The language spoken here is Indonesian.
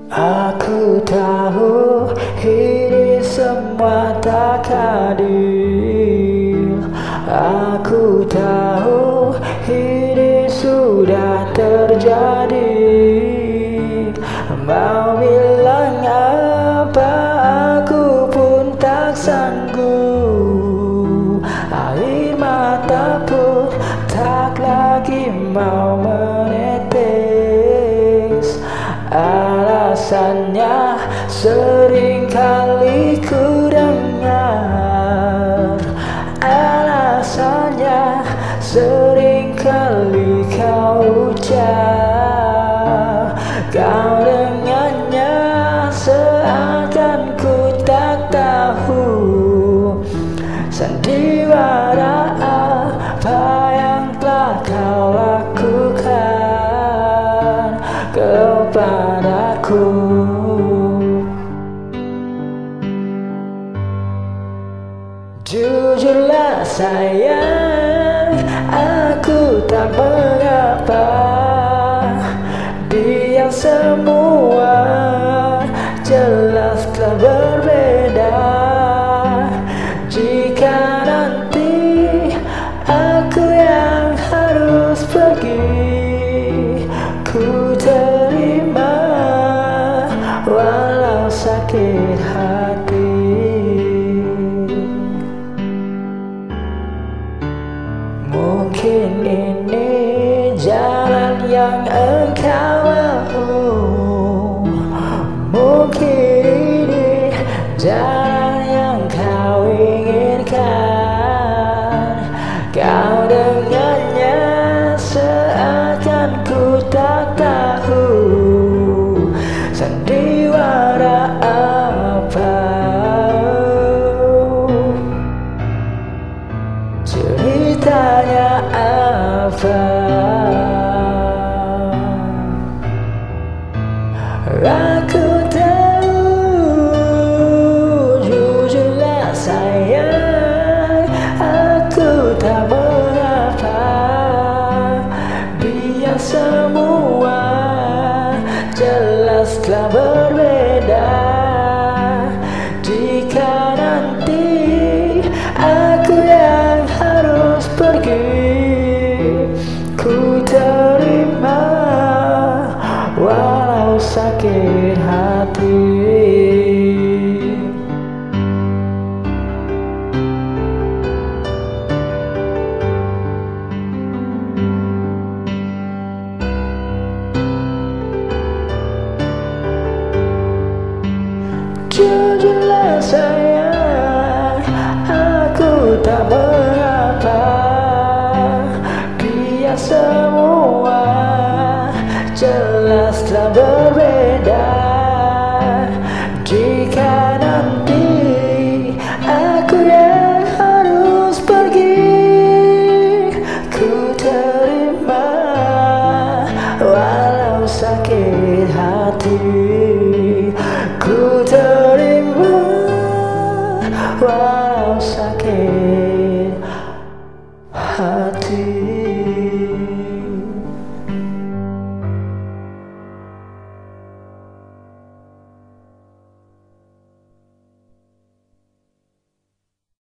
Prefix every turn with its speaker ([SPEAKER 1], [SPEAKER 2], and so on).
[SPEAKER 1] Aku tahu ini semua tak adil. Aku tahu ini sudah terjadi. Mau bilang apa, aku pun tak sanggup. Air mata pun tak lagi mau menetes. Alasannya sering kali ku dengar. Alasannya sering kali kau ucap. Kau dengannya seakan ku tak tahu sandiwara apa yang telah kau lakukan kepadaku. Jujurlah sayang, aku tak mengapa. Biar semua jelas telah berbeda. Jika nanti aku yang harus pergi, ku terima walau sakit hati. Mungkin ini jalan yang engkau mau. Mungkin ini jalan yang kau inginkan. Kau dengannya seakan ku tak tahu sandiwara apa. Ceritanya apa? Aku tahu, jujurlah sayang, aku tak mengapa. Biar semua jelas telah berbeda. Jika nanti aku yang harus pergi, ku terima walau sakit hati. Jujurlah sayang, aku tak mengapa. Biar semua jelas telah berbeda. Jika nanti aku yang harus pergi, ku terima walau sakit hati.